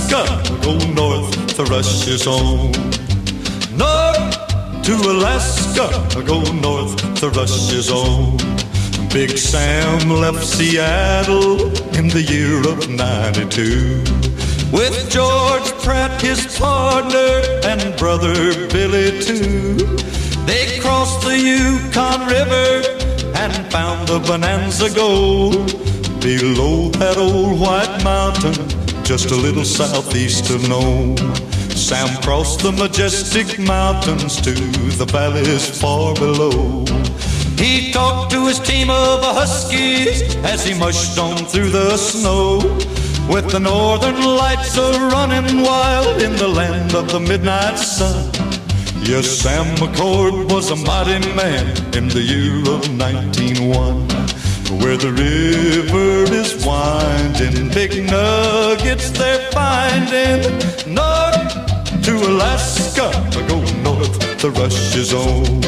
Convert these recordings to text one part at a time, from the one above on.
Alaska, go north, the rush is on. North to Alaska, go north, the rush is on. Big Sam left Seattle in the year of '92 with George Pratt, his partner, and brother Billy too. They crossed the Yukon River and found the Bonanza Gold below that old white mountain, just a little southeast of Nome. Sam crossed the majestic mountains to the valleys far below. He talked to his team of huskies as he mushed on through the snow, with the northern lights a-running wild in the land of the midnight sun. Yes, Sam McCord was a mighty man in the year of 1901. Where the river is winding, big nuggets they're finding. North to Alaska, go north, the rush is on.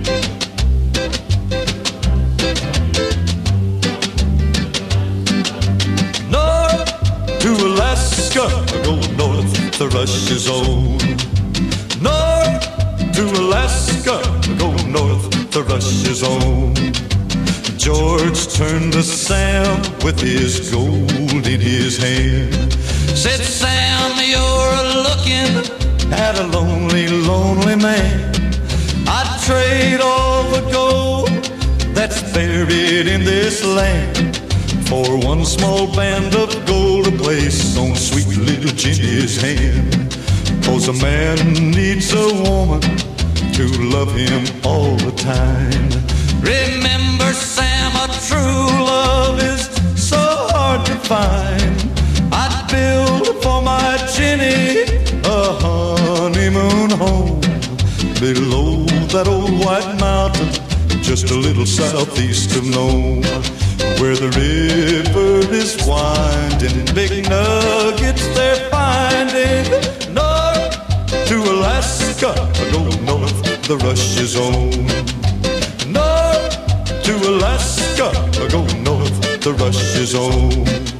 To Alaska, go north, the rush is on. North to Alaska, go north, the rush is on. George turned to Sam with his gold in his hand. Said, Sam, you're looking at a lonely, lonely man. I'd trade all the gold that's buried in this land for one small band of gold to place on sweet little Jenny's hand. 'Cause a man needs a woman to love him all the time. Remember, Sam, a true love is so hard to find. I'd build for my Jenny a honeymoon home below that old white mountain, just a little southeast of Nome. Where the river is winding, big nuggets they're finding. North to Alaska, go north, the rush is on. North to Alaska, go north, the rush is on.